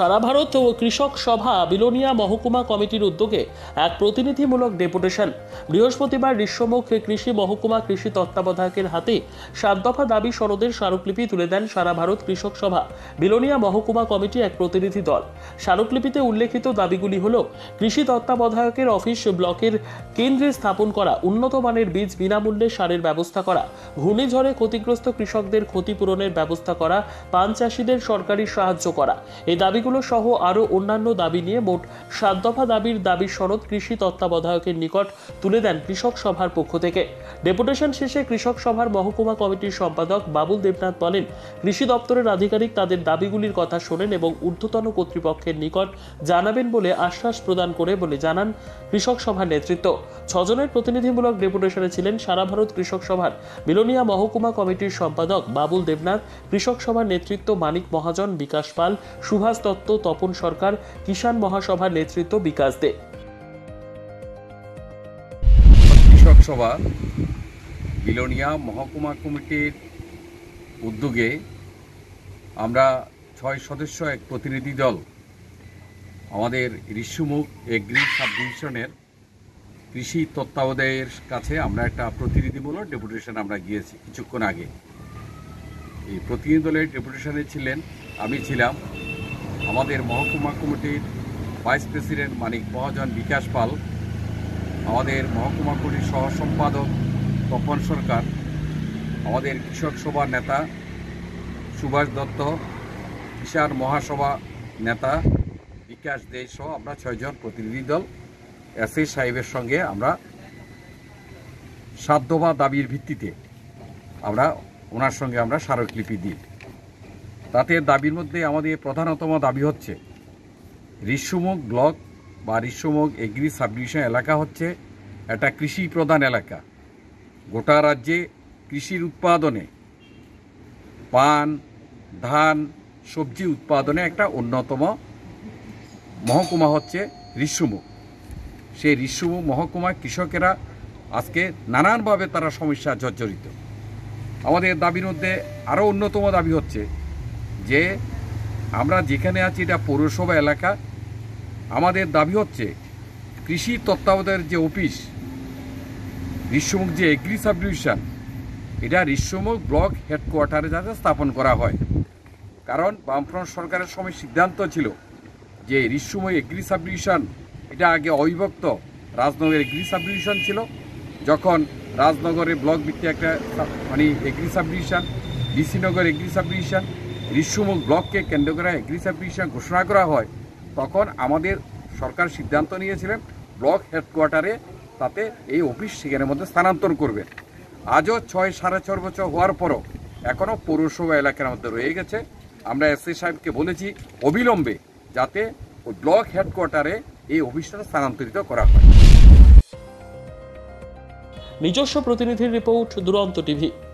সারা ভারত ও কৃষক সভা বিলোনিয়া মহকুমা কমিটির উদ্যোগে এক প্রতিনিধিমূলক ডেপুটেশন বৃহস্পতিবার ঋষ্যমুখ কৃষি মহকুমা কৃষি তত্ত্বাবধায়কের হাতে 7 দফা দাবি সনদের স্মারকলিপি তুলে দেন সারা ভারত কৃষক সভা বিলোনিয়া মহকুমা কমিটি এক প্রতিনিধি দল। স্মারকলিপিতে উল্লেখিত দাবিগুলি হল কৃষি তত্ত্বাবধায়কের অফিস ব্লকের কেন্দ্রে স্থাপন করা, উন্নত মানের বীজ বিনামূল্যে সারের ব্যবস্থা করা, ঘূর্ণিঝড়ে ক্ষতিগ্রস্ত কৃষকদের ক্ষতিপূরণের ব্যবস্থা করা, পান চাষিদের সরকারি সাহায্য করা। এই দাবিগুলো সহ আরও অন্যান্য দাবি নিয়ে মোট 7 দফা দাবির দাবি সনদ কৃষি তত্ত্বাবধায়কের নিকট তুলে দেন কৃষক সভার পক্ষ থেকে। ডেপুটেশন শেষে কৃষক সভার মহকুমা কমিটির সম্পাদক বাবুল দেবনাথ বলেন, কৃষি দপ্তরের আধিকারিক তাদের দাবিগুলির কথা শোনেন এবং ঊর্ধ্বতন কর্তৃপক্ষের নিকট জানাবেন বলে আশ্বাস প্রদান করে বলে জানান কৃষক সভার নেতৃত্ব। 6 জনের প্রতিনিধিমূলক ডেপুটেশনে ছিলেন সারা ভারত কৃষক সভার বিলোনিয়া মহকুমা কমিটির সম্পাদক বাবুল দেবনাথ, কৃষক সভার নেতৃত্ব মানিক মহাজন, বিকাশ পাল, সুভাষ দত্ত, তপন সরকার, কিষাণ মহাসভার নেতৃত্ব বিকাশ দে। কৃষক সভা বিলোনিয়া মহকুমা কমিটির উদ্যোগে আমরা 6 সদস্য এক প্রতিনিধি দল আমাদের ঋষ্যমুখ এগ্রি সাব ডিভিশনের কৃষি তত্ত্বাবধায়কের কাছে আমরা একটা প্রতিনিধিমূলক ডেপুটেশন আমরা গিয়েছি কিছুক্ষণ আগে। এই প্রতিনিধি দলের ডেপুটেশনে ছিলেন, আমি ছিলাম, আমাদের মহকুমা কমিটির ভাইস প্রেসিডেন্ট মানিক মহাজন, বিকাশ পাল, আমাদের মহকুমা কমিটির সহ সম্পাদক তপন সরকার, আমাদের কৃষক সভার নেতা সুভাষ দত্ত, কিষাণ মহাসভা নেতা বিকাশ দে সহ আমরা 6 জন প্রতিনিধি দল এসএ সাহেবের সঙ্গে আমরা 7 দফা দাবির ভিত্তিতে ওনার সঙ্গে আমরা স্মারকলিপি দিই। তাতে দাবির মধ্যে আমাদের প্রধানতম দাবি হচ্ছে ঋষ্যমুখ ব্লক বা ঋষ্যমুখ এগ্রি সাব ডিভিশন এলাকা হচ্ছে একটা কৃষি প্রধান এলাকা। গোটা রাজ্যে কৃষির উৎপাদনে, পান, ধান, সবজি উৎপাদনে একটা অন্যতম মহকুমা হচ্ছে ঋষ্যমুখ। সেই ঋষ্যমুখ মহকুমায় কৃষকেরা আজকে নানানভাবে তারা সমস্যা জর্জরিত। আমাদের দাবির মধ্যে আরও অন্যতম দাবি হচ্ছে যে আমরা যেখানে আছি এটা পৌরসভা এলাকা, আমাদের দাবি হচ্ছে কৃষি তত্ত্বাবধায়কের যে অফিস ঋষ্যমুখ যে এগ্রি সাব ডিভিশন, এটা ঋষ্যমুখ ব্লক হেডকোয়ার্টারে যাতে স্থাপন করা হয়। কারণ বামফ্রন্ট সরকারের সময় সিদ্ধান্ত ছিল যে ঋষ্যমুখ এগ্রি সাব ডিভিশন এটা আগে অবিভক্ত রাজনগর এগ্রি সাব ডিভিশন ছিল। যখন রাজনগরের ব্লক ভিত্তিক একটা agri sub division, Bisinagar agri sub division, Rishyamukh ব্লককে কেন্দ্র করে এগ্রি সাব ডিভিশন ঘোষণা করা হয়, তখন আমাদের সরকার সিদ্ধান্ত নিয়েছিলেন ব্লক হেডকোয়ার্টারে তাতে এই অফিস সেখানের মধ্যে স্থানান্তর করবেন। আজও 6-6.5 বছর হওয়ার পরও এখনও পৌরসভা এলাকার মধ্যে রয়ে গেছে। আমরা এসএ সাহেবকে বলেছি অবিলম্বে যাতে ওই ব্লক হেডকোয়ার্টারে এই অফিসটা স্থানান্তরিত করা হয়। নিজস্ব প্রতিনিধির রিপোর্ট, দুরন্ত টিভি।